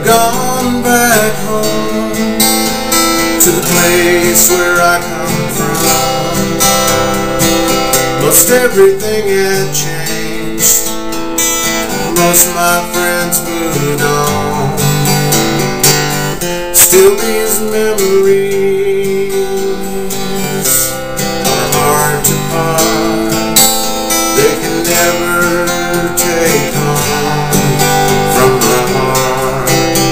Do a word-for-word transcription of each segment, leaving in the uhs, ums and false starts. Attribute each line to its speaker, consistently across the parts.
Speaker 1: gone back home to the place where I come from. Most everything had changed. Most of my friends moved on. Still these memories are hard to part. They can never take on from my heart.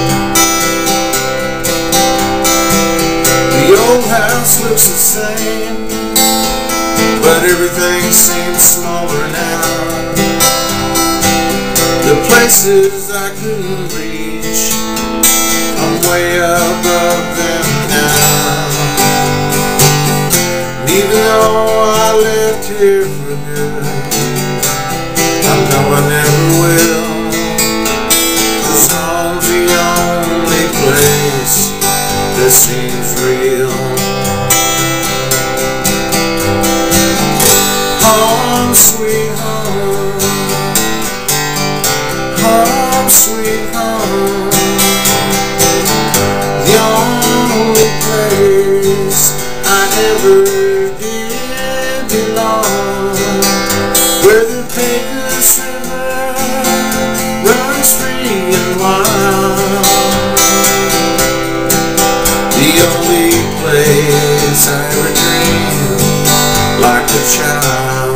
Speaker 1: The old house looks the same, but everything seems smaller now. The places I couldn't reach, I'm way above them now. And even though I left here for good, I know I never will. 'Cause home's the only place that seems real. Home, sweet home. Home, sweet home. The only place I ever did belong. Where the Pecos River runs free and wild. The only place I ever dreamed like a child.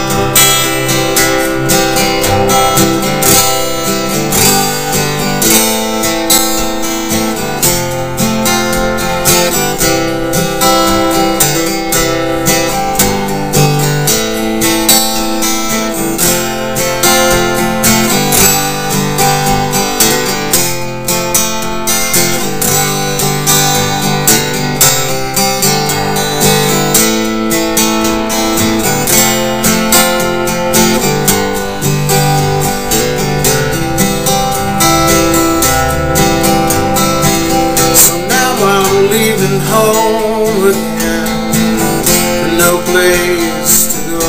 Speaker 1: Leaving home again, with no place to go.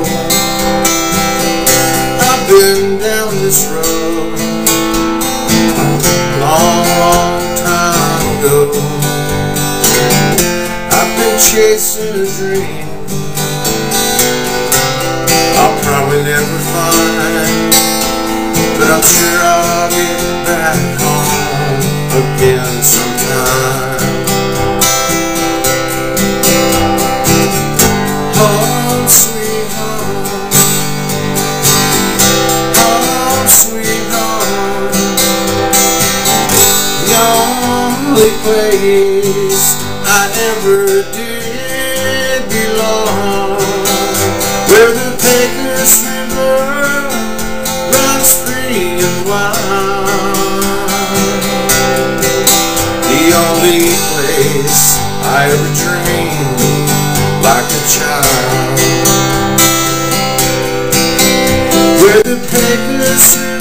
Speaker 1: I've been down this road a long, long time ago. I've been chasing a dream I'll probably never find, but I'm sure I'll get back home again sometime. Home, sweet home. Home, sweet home. The only place I ever did belong. Where the Pecos River runs free and wild. The only place I ever dreamed like a child. Where the Pecos